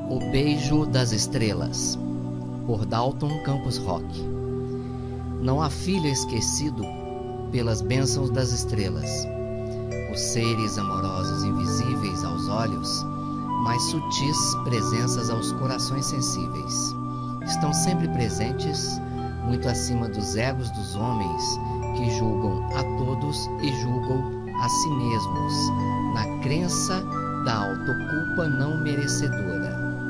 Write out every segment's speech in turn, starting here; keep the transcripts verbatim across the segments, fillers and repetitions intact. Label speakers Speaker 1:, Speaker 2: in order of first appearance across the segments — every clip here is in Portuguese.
Speaker 1: O Beijo das Estrelas, por Dalton Campos Roque. Não há filho esquecido pelas bênçãos das estrelas. Os seres amorosos invisíveis aos olhos, mas sutis presenças aos corações sensíveis. Estão sempre presentes, muito acima dos egos dos homens, que julgam a todos e julgam a si mesmos, na crença da autoculpa não merecedora.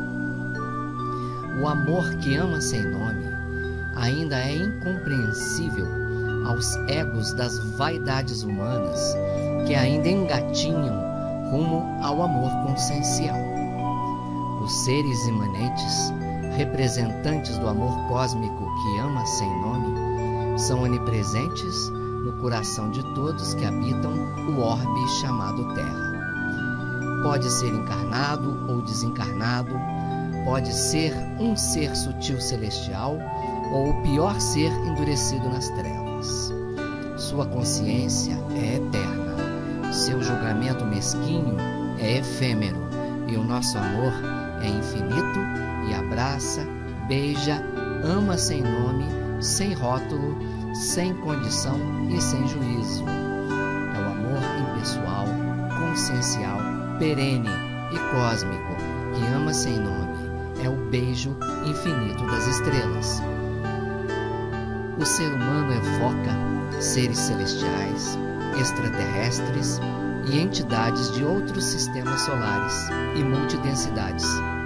Speaker 1: O amor que ama sem nome ainda é incompreensível aos egos das vaidades humanas que ainda engatinham rumo ao amor consciencial. Os seres imanentes, representantes do amor cósmico que ama sem nome, são onipresentes no coração de todos que habitam o orbe chamado Terra. Pode ser encarnado ou desencarnado, pode ser um ser sutil celestial ou o pior ser endurecido nas trevas. Sua consciência é eterna, seu julgamento mesquinho é efêmero e o nosso amor é infinito e abraça, beija, ama sem nome, sem rótulo, sem condição e sem juízo. É o amor impessoal, consciencial, perene e cósmico que ama sem nome. É o beijo infinito das estrelas. O ser humano evoca seres celestiais, extraterrestres e entidades de outros sistemas solares e multidensidades.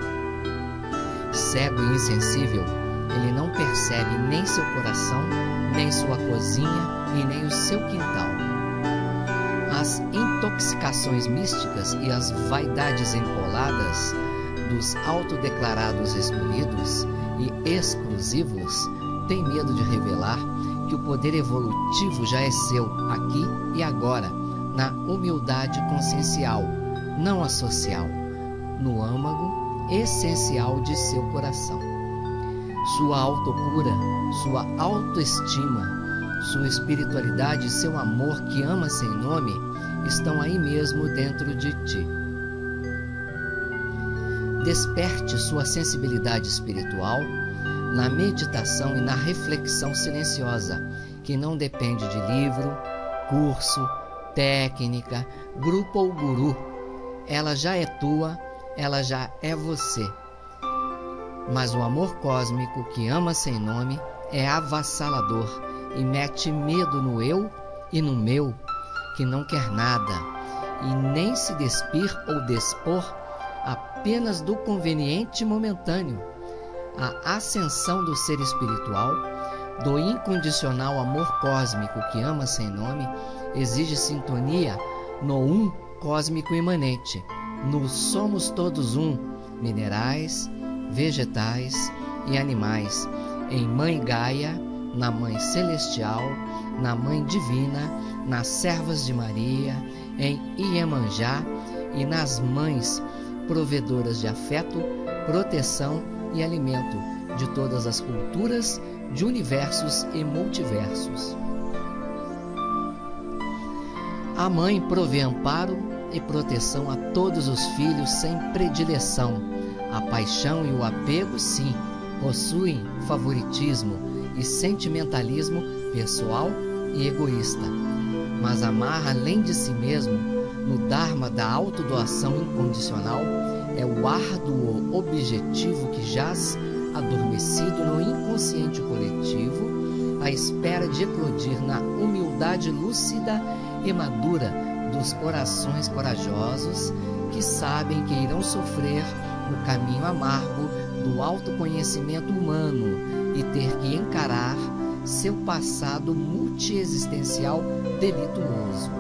Speaker 1: Cego e insensível, ele não percebe nem seu coração, nem sua cozinha e nem o seu quintal. As intoxicações místicas e as vaidades empoladas dos autodeclarados escolhidos e exclusivos têm medo de revelar que o poder evolutivo já é seu aqui e agora, na humildade consciencial, não a social, no âmago essencial de seu coração. Sua autocura, sua autoestima, sua espiritualidade e seu amor que ama sem nome estão aí mesmo dentro de ti. Desperte sua sensibilidade espiritual na meditação e na reflexão silenciosa, que não depende de livro, curso, técnica, grupo ou guru. Ela já é tua, ela já é você. Mas o amor cósmico que ama sem nome é avassalador e mete medo no eu e no meu, que não quer nada, e nem se despir ou despor apenas do conveniente momentâneo. A ascensão do ser espiritual, do incondicional amor cósmico que ama sem nome, exige sintonia no um cósmico imanente, no somos todos um, minerais, vegetais e animais, em Mãe Gaia, na Mãe Celestial, na Mãe Divina, nas Servas de Maria, em Iemanjá e nas Mães provedoras de afeto, proteção e alimento de todas as culturas, de universos e multiversos. A Mãe provê amparo e proteção a todos os filhos sem predileção. A paixão e o apego, sim, possuem favoritismo e sentimentalismo pessoal e egoísta, mas amar além de si mesmo, no Dharma da autodoação incondicional, é o árduo objetivo que jaz adormecido no inconsciente coletivo, à espera de eclodir na humildade lúcida e madura dos corações corajosos que sabem que irão sofrer no caminho amargo do autoconhecimento humano e ter que encarar seu passado multiexistencial delituoso.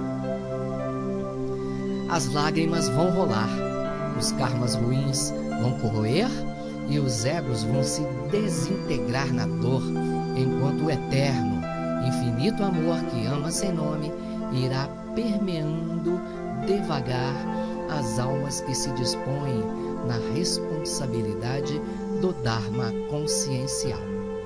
Speaker 1: As lágrimas vão rolar, os karmas ruins vão corroer e os egos vão se desintegrar na dor, enquanto o eterno, infinito amor que ama sem nome irá permeando devagar as almas que se dispõem na responsabilidade do Dharma consciencial.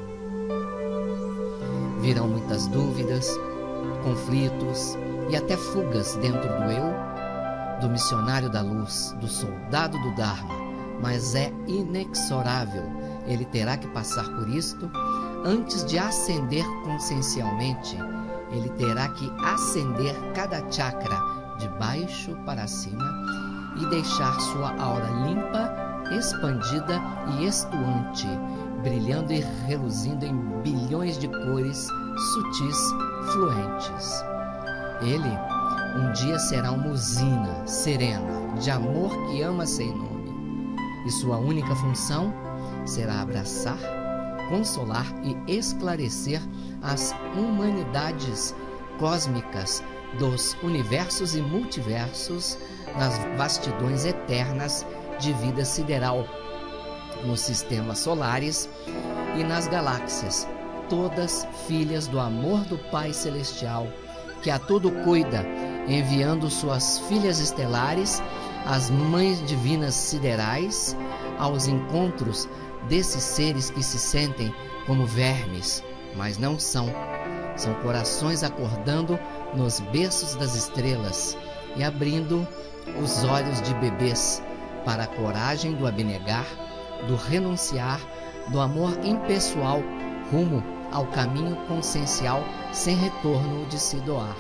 Speaker 1: Virão muitas dúvidas, conflitos e até fugas dentro do eu, do missionário da luz, do soldado do Dharma, mas é inexorável. Ele terá que passar por isto antes de ascender consciencialmente. Ele terá que ascender cada chakra de baixo para cima e deixar sua aura limpa, expandida e estuante, brilhando e reluzindo em bilhões de cores sutis, fluentes. Ele um dia será uma usina serena de amor que ama sem nome, e sua única função será abraçar, consolar e esclarecer as humanidades cósmicas dos universos e multiversos nas vastidões eternas de vida sideral, nos sistemas solares e nas galáxias, todas filhas do amor do Pai Celestial, que a tudo cuida, enviando suas filhas estelares, as mães divinas siderais, aos encontros desses seres que se sentem como vermes, mas não são. São corações acordando nos berços das estrelas e abrindo os olhos de bebês para a coragem do abnegar, do renunciar, do amor impessoal rumo ao caminho consciencial sem retorno de se doar.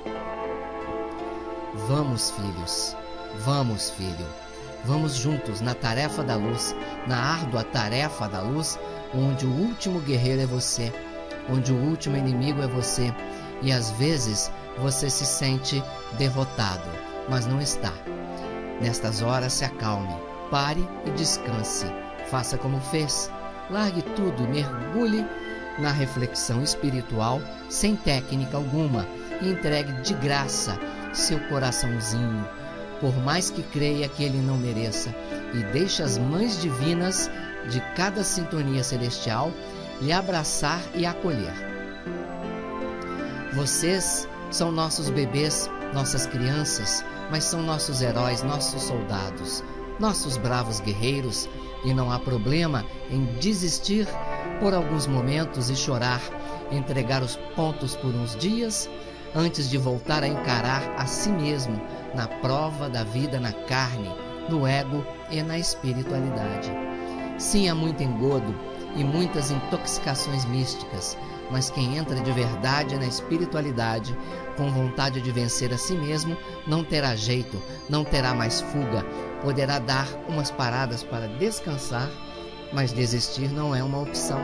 Speaker 1: Vamos, filhos, vamos, filho, vamos juntos na tarefa da luz, na árdua tarefa da luz, onde o último guerreiro é você, onde o último inimigo é você, e às vezes você se sente derrotado, mas não está. Nestas horas se acalme, pare e descanse, faça como fez, largue tudo e mergulhe na reflexão espiritual sem técnica alguma e entregue de graça seu coraçãozinho, por mais que creia que ele não mereça, e deixe as mães divinas de cada sintonia celestial lhe abraçar e acolher. Vocês são nossos bebês, nossas crianças, mas são nossos heróis, nossos soldados, nossos bravos guerreiros, e não há problema em desistir por alguns momentos e chorar, entregar os pontos por uns dias, antes de voltar a encarar a si mesmo na prova da vida na carne, no ego e na espiritualidade. Sim, há muito engodo e muitas intoxicações místicas, mas quem entra de verdade na espiritualidade, com vontade de vencer a si mesmo, não terá jeito, não terá mais fuga, poderá dar umas paradas para descansar, mas desistir não é uma opção.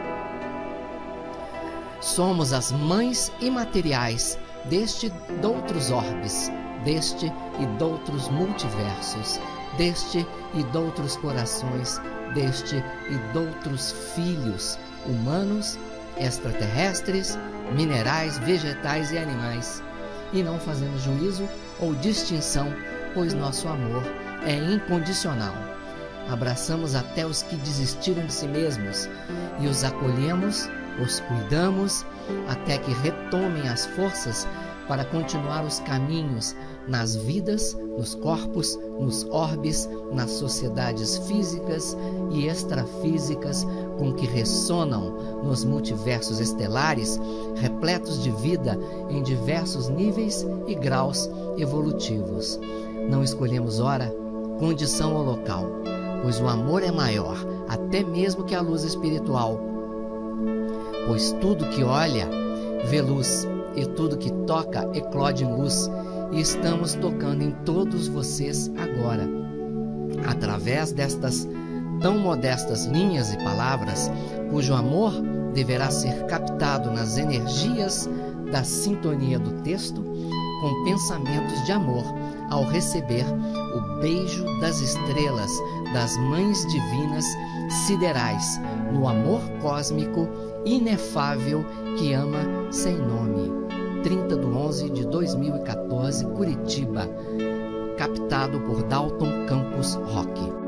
Speaker 1: Somos as mães imateriais deste e doutros orbes, deste e doutros multiversos, deste e doutros corações, deste e doutros filhos humanos, extraterrestres, minerais, vegetais e animais, e não fazemos juízo ou distinção, pois nosso amor é incondicional. Abraçamos até os que desistiram de si mesmos e os acolhemos, os cuidamos até que retomem as forças para continuar os caminhos nas vidas, nos corpos, nos orbes, nas sociedades físicas e extrafísicas com que ressonam nos multiversos estelares, repletos de vida em diversos níveis e graus evolutivos. Não escolhemos hora, condição ou local, pois o amor é maior, até mesmo que a luz espiritual. Pois tudo que olha, vê luz, e tudo que toca eclode em luz, e estamos tocando em todos vocês agora. Através destas tão modestas linhas e palavras, cujo amor deverá ser captado nas energias da sintonia do texto, com pensamentos de amor, ao receber o beijo das estrelas, das mães divinas siderais, no amor cósmico inefável que ama sem nome. trinta de onze de dois mil e quatorze, Curitiba. Captado por Dalton Campos Roque.